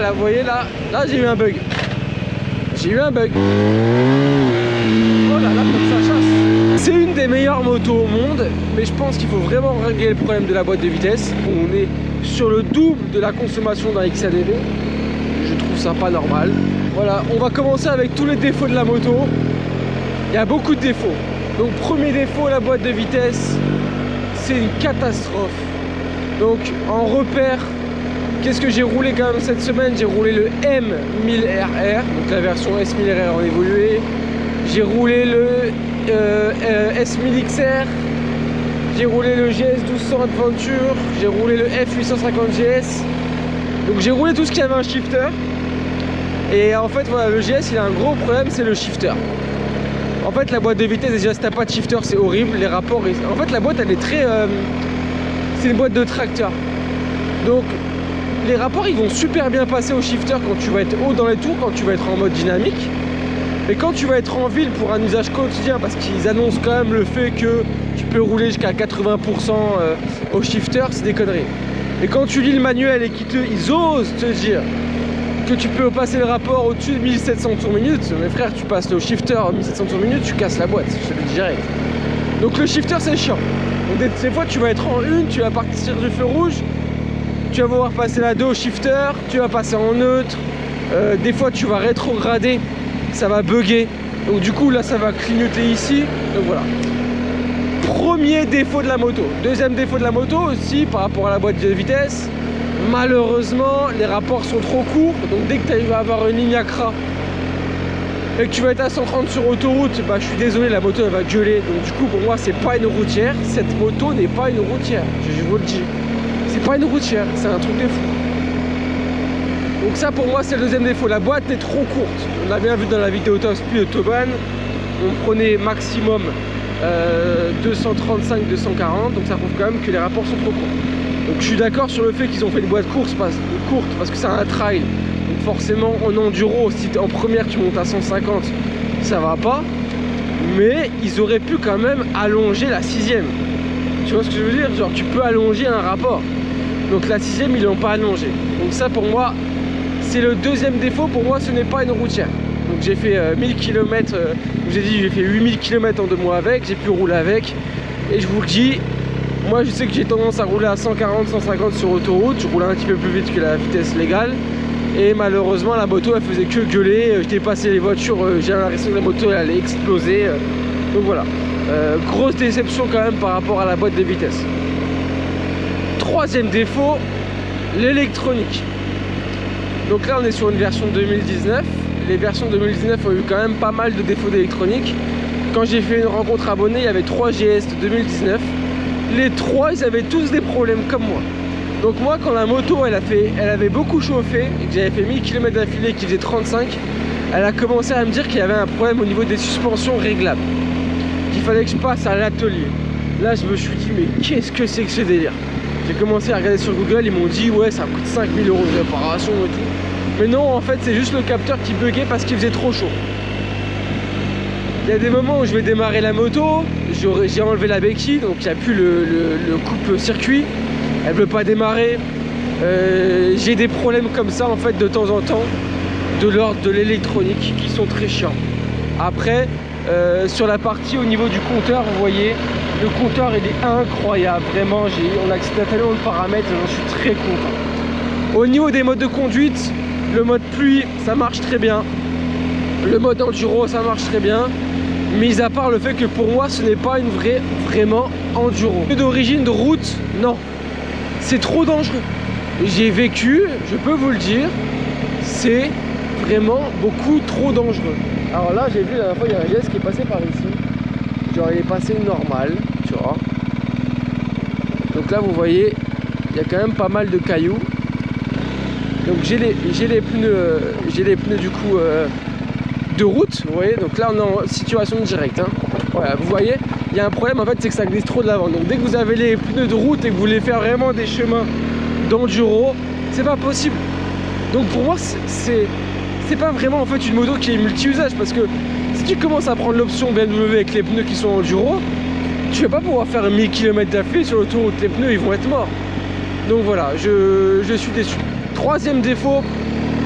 voilà, vous voyez là j'ai eu un bug. J'ai eu un bug. Oh là là, comme ça chasse. C'est une des meilleures motos au monde, mais je pense qu'il faut vraiment régler le problème de la boîte de vitesse. On est sur le double de la consommation d'un XADV. Je trouve ça pas normal. Voilà, on va commencer avec tous les défauts de la moto. Il y a beaucoup de défauts. Donc premier défaut, la boîte de vitesse, c'est une catastrophe. Donc en repère, qu'est-ce que j'ai roulé quand même cette semaine? J'ai roulé le M1000RR, donc la version S1000RR en évolué. J'ai roulé le S1000XR. J'ai roulé le GS1200 Adventure. J'ai roulé le F850GS. Donc j'ai roulé tout ce qui avait un shifter. Et en fait voilà, le GS il a un gros problème, c'est le shifter. En fait la boîte de vitesse déjà si t'as pas de shifter c'est horrible. Les rapports, en fait la boîte elle est très... c'est une boîte de tracteur. Donc les rapports ils vont super bien passer au shifter quand tu vas être haut dans les tours, quand tu vas être en mode dynamique. Mais quand tu vas être en ville pour un usage quotidien, parce qu'ils annoncent quand même le fait que tu peux rouler jusqu'à 80% au shifter, c'est des conneries. Et quand tu lis le manuel et qu'ils osent te dire que tu peux passer le rapport au-dessus de 1700 tours minute, mes frères, tu passes le shifter à 1700 tours minute, tu casses la boîte, je te le dis direct. Donc le shifter c'est chiant. Donc des fois tu vas être en une, tu vas partir du feu rouge, tu vas voir passer la 2 au shifter, tu vas passer en neutre, des fois tu vas rétrograder, ça va bugger, donc du coup là ça va clignoter ici, donc voilà. Premier défaut de la moto. Deuxième défaut de la moto aussi par rapport à la boîte de vitesse, malheureusement les rapports sont trop courts, donc dès que tu vas avoir une ligne à cras et que tu vas être à 130 sur autoroute, bah je suis désolé, la moto elle va gueuler, donc du coup pour moi c'est pas une routière, cette moto n'est pas une routière, je vous le dis, c'est pas une routière, c'est un truc de fou. Donc ça pour moi c'est le deuxième défaut, la boîte est trop courte. On a bien vu dans la vidéo top speed de Toban, on prenait maximum 235-240, donc ça prouve quand même que les rapports sont trop courts. Donc je suis d'accord sur le fait qu'ils ont fait une boîte courte parce que c'est un trail. Donc forcément en enduro, si en première tu montes à 150, ça va pas. Mais ils auraient pu quand même allonger la 6ème. Tu vois ce que je veux dire? Genre tu peux allonger un rapport. Donc la 6ème ils l'ont pas allongé. Donc ça pour moi c'est le deuxième défaut, pour moi ce n'est pas une routière. Donc j'ai fait 1000 km, j'ai dit j'ai fait 8000 km en 2 mois avec, j'ai pu rouler avec. Et je vous le dis, moi je sais que j'ai tendance à rouler à 140, 150 sur autoroute, je roulais un petit peu plus vite que la vitesse légale. Et malheureusement la moto elle faisait que gueuler, je dépassais les voitures, j'ai l'impression que la moto elle allait exploser. Donc voilà, grosse déception quand même par rapport à la boîte de vitesse. Troisième défaut, l'électronique. Donc là on est sur une version 2019. Les versions 2019 ont eu quand même pas mal de défauts d'électronique. Quand j'ai fait une rencontre abonnée, il y avait 3 GS de 2019. Les 3 ils avaient tous des problèmes comme moi. Donc moi quand la moto elle avait beaucoup chauffé et que j'avais fait 1000 km d'affilée qui faisait 35, elle a commencé à me dire qu'il y avait un problème au niveau des suspensions réglables, qu'il fallait que je passe à l'atelier. Là je me suis dit mais qu'est-ce que c'est que ce délire? J'ai commencé à regarder sur Google, ils m'ont dit ouais ça coûte 5000 € de réparation et tout. Mais non en fait c'est juste le capteur qui buguait parce qu'il faisait trop chaud. Il y a des moments où je vais démarrer la moto, j'ai enlevé la béquille, donc il n'y a plus le coupe-circuit, elle ne veut pas démarrer. J'ai des problèmes comme ça en fait de temps en temps, de l'ordre de l'électronique qui sont très chiants. Après, sur la partie au niveau du compteur, vous voyez, le compteur il est incroyable, vraiment, on a accédé à tellement de paramètres, j'en suis très content. Au niveau des modes de conduite, le mode pluie, ça marche très bien. Le mode enduro, ça marche très bien. Mis à part le fait que pour moi, ce n'est pas une vraiment enduro. D'origine de route, non. C'est trop dangereux. J'ai vécu, je peux vous le dire, c'est vraiment beaucoup trop dangereux. Alors là, j'ai vu la dernière fois, il y a un GS qui est passé par ici. Genre, il est passé normal, tu vois. Donc là, vous voyez, il y a quand même pas mal de cailloux. Donc j'ai les pneus du coup de route, vous voyez, donc là on est en situation directe, hein. Voilà, vous voyez, il y a un problème en fait, c'est que ça glisse trop de l'avant. Donc dès que vous avez les pneus de route et que vous voulez faire vraiment des chemins d'enduro, c'est pas possible. Donc pour moi c'est pas vraiment en fait une moto qui est multi-usage, parce que si tu commences à prendre l'option BMW avec les pneus qui sont enduro, tu vas pas pouvoir faire 1000 km d'affilée sur l'autoroute, tes pneus ils vont être morts. Donc voilà, je suis déçu. Troisième défaut,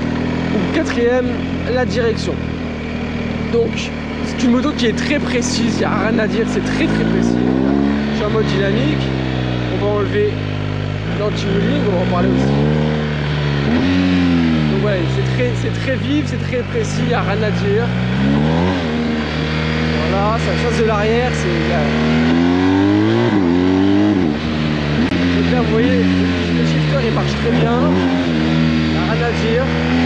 ou quatrième, la direction. Donc c'est une moto qui est très précise, il n'y a rien à dire, c'est très précis. Je suis en mode dynamique, on va enlever l'anti-wheeling, on va en parler aussi. Donc ouais, c'est très vif, c'est très précis, il n'y a rien à dire. Voilà, ça chasse de l'arrière, c'est... Donc là vous voyez, le shifter il marche très bien, il n'y a rien à dire.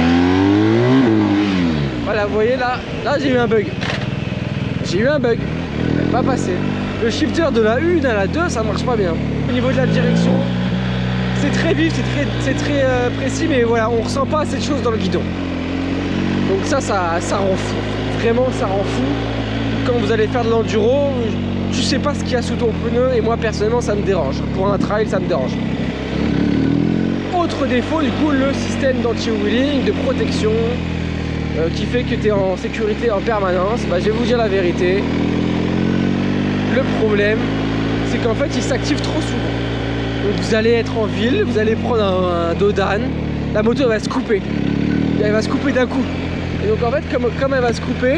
Voilà, vous voyez là j'ai eu un bug. J'ai eu un bug, il n'est pas passé. Le shifter de la 1 à la 2, ça marche pas bien. Au niveau de la direction, c'est très vif, c'est très précis, mais voilà, on ressent pas cette chose dans le guidon. Donc ça rend fou. Vraiment, ça rend fou. Quand vous allez faire de l'enduro, tu sais pas ce qu'il y a sous ton pneu, et moi personnellement, ça me dérange. Pour un trail, ça me dérange. Autre défaut, du coup, le système d'anti-wheeling, de protection, qui fait que tu es en sécurité en permanence. Bah, je vais vous dire la vérité. Le problème, c'est qu'en fait, il s'active trop souvent. Donc vous allez être en ville, vous allez prendre un dos d'âne, la moto elle va se couper. Elle va se couper d'un coup. Et donc en fait, comme elle va se couper,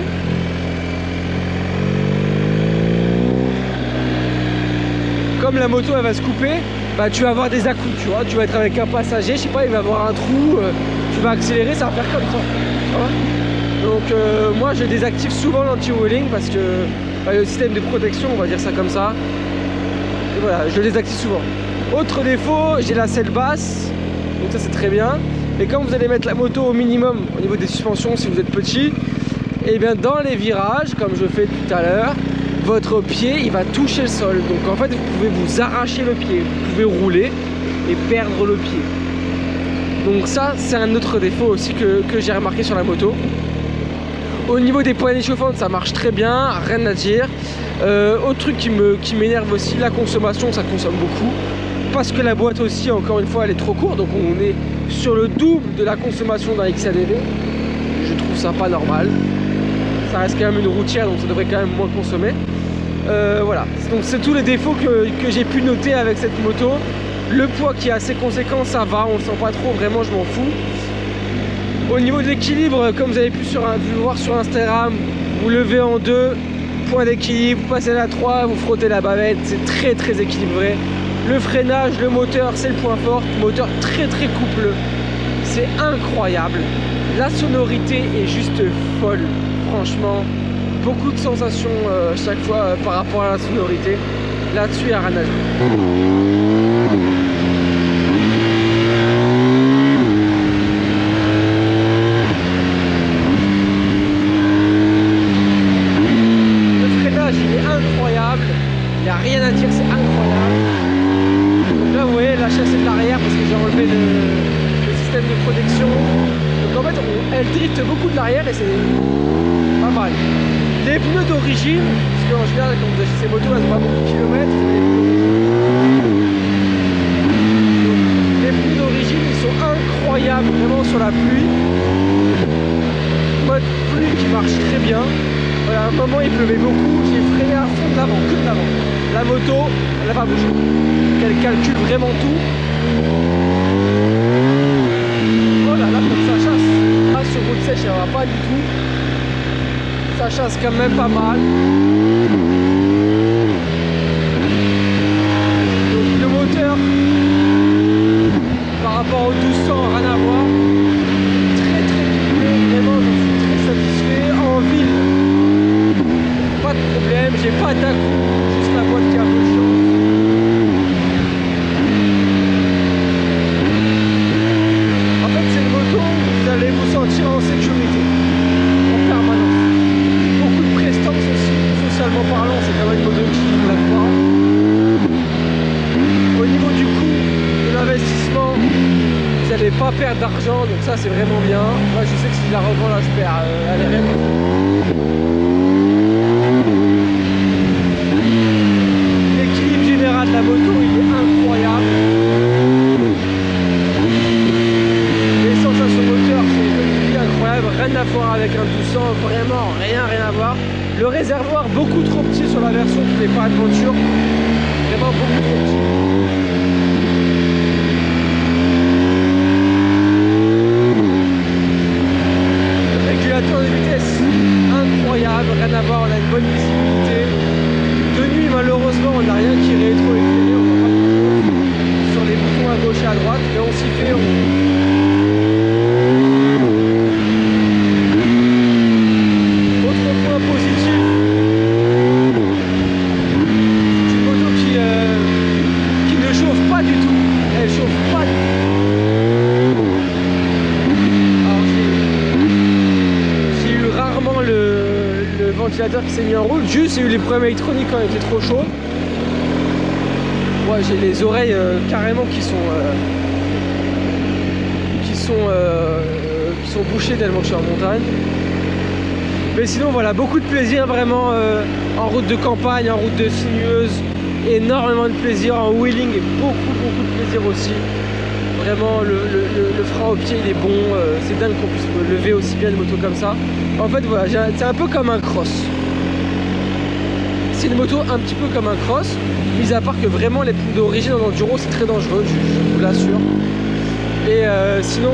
comme la moto elle va se couper, bah tu vas avoir des à-coups, tu vois. Tu vas être avec un passager, je sais pas, il va avoir un trou, tu vas accélérer, ça va faire comme ça. Tu vois. Donc moi je désactive souvent l'anti-wheeling parce que le système de protection, on va dire ça comme ça. Et voilà, je le désactive souvent. Autre défaut, j'ai la selle basse, donc ça c'est très bien. Et quand vous allez mettre la moto au minimum au niveau des suspensions, si vous êtes petit, et bien dans les virages, comme je fais tout à l'heure, votre pied il va toucher le sol. Donc en fait vous pouvez vous arracher le pied, vous pouvez rouler et perdre le pied. Donc ça c'est un autre défaut aussi que j'ai remarqué sur la moto. Au niveau des poignées chauffantes, ça marche très bien, rien à dire. Autre truc qui m'énerve aussi, la consommation, ça consomme beaucoup. Parce que la boîte aussi, encore une fois, elle est trop courte. Donc on est sur le double de la consommation d'un XADV. Je trouve ça pas normal. Ça reste quand même une routière, donc ça devrait quand même moins consommer. Voilà, donc c'est tous les défauts que j'ai pu noter avec cette moto. Le poids qui est assez conséquent, ça va, on le sent pas trop, vraiment je m'en fous. Au niveau de l'équilibre, comme vous avez pu voir sur Instagram, vous levez en 2, point d'équilibre, vous passez à la 3, vous frottez la bavette, c'est très équilibré. Le freinage, le moteur, c'est le point fort, moteur très coupleux, c'est incroyable. La sonorité est juste folle, franchement, beaucoup de sensations chaque fois par rapport à la sonorité. Là-dessus, il n'y a rien à dire. Il n'y a rien à dire, c'est incroyable. Donc là vous voyez la chasser de l'arrière parce que j'ai enlevé le système de protection. Donc en fait elle drift beaucoup de l'arrière et c'est pas mal. Les pneus d'origine, parce qu'en général quand vous achetez ces motos elles ont pas beaucoup de kilomètres. Les pneus d'origine ils sont incroyables vraiment sur la pluie. Mode pluie qui marche très bien. Voilà, à un moment il pleuvait beaucoup, j'ai freiné à fond de l'avant, que de l'avant. La moto, elle n'a pas bougé. Elle calcule vraiment tout. Oh là là, comme ça chasse. Là, sur route sèche, elle va pas du tout. Ça chasse quand même pas mal. Donc le moteur, par rapport au 1200, rien à voir. Très couplé, vraiment, j'en suis très satisfait. En ville, pas de problème, j'ai pas d'acoup, juste la boîte qui a un peu de chance. En fait c'est une moto où vous allez vous sentir en sécurité, en permanence. Beaucoup de prestance aussi, socialement parlant, c'est quand même une moto qui vous la croit. Au niveau du coût de l'investissement, vous n'allez pas perdre d'argent, donc ça c'est vraiment bien. Moi je sais que si je la revends là je perds, elle est vraiment. De la moto il est incroyable. Les sensations moteur c'est incroyable, rien à voir avec un 1200, vraiment rien à voir. Le réservoir beaucoup trop petit sur la version qui n'est pas Adventure, vraiment beaucoup trop petit. régulateur qui s'est mis en route. Juste, il y a eu les problèmes électroniques quand il était trop chaud. Ouais, j'ai les oreilles carrément qui sont bouchées tellement que je suis en montagne. Mais sinon voilà, beaucoup de plaisir vraiment en route de campagne, en route de sinueuse, énormément de plaisir en wheeling et beaucoup de plaisir aussi. Vraiment le frein au pied il est bon, c'est dingue qu'on puisse lever aussi bien une moto comme ça. En fait voilà, c'est un peu comme un cross. C'est une moto un petit peu comme un cross, mis à part que vraiment les pneus d'origine en enduro c'est très dangereux, je vous l'assure. Et sinon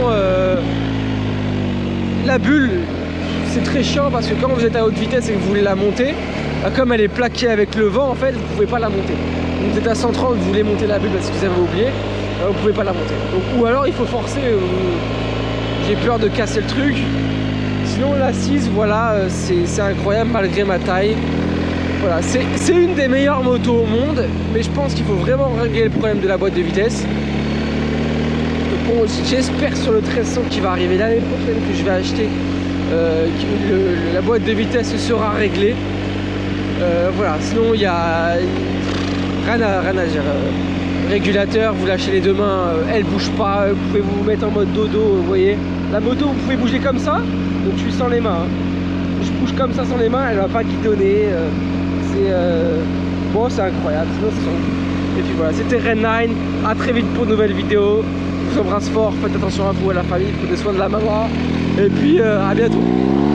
la bulle, c'est très chiant parce que quand vous êtes à haute vitesse et que vous voulez la monter, comme elle est plaquée avec le vent en fait, vous pouvez pas la monter. Donc vous êtes à 130, vous voulez monter la bulle parce que vous avez oublié, vous pouvez pas la monter. Donc, ou alors il faut forcer, j'ai peur de casser le truc. Sinon l'assise, voilà, c'est incroyable malgré ma taille. Voilà, c'est une des meilleures motos au monde, mais je pense qu'il faut vraiment régler le problème de la boîte de vitesse. Bon, j'espère sur le 1300 qui va arriver l'année prochaine que je vais acheter, la boîte de vitesse sera réglée. Voilà, sinon il y a rien à dire. Régulateur, vous lâchez les deux mains, elle bouge pas, vous pouvez vous mettre en mode dodo, vous voyez. La moto, vous pouvez bouger comme ça, donc je suis sans les mains. Je bouge comme ça sans les mains, elle va pas guidonner. Bon, c'est incroyable. Et puis voilà, c'était Red 9. À très vite pour de nouvelles vidéos. Je vous embrasse fort, faites attention à vous et à la famille, prenez soin de la maman. Et puis à bientôt.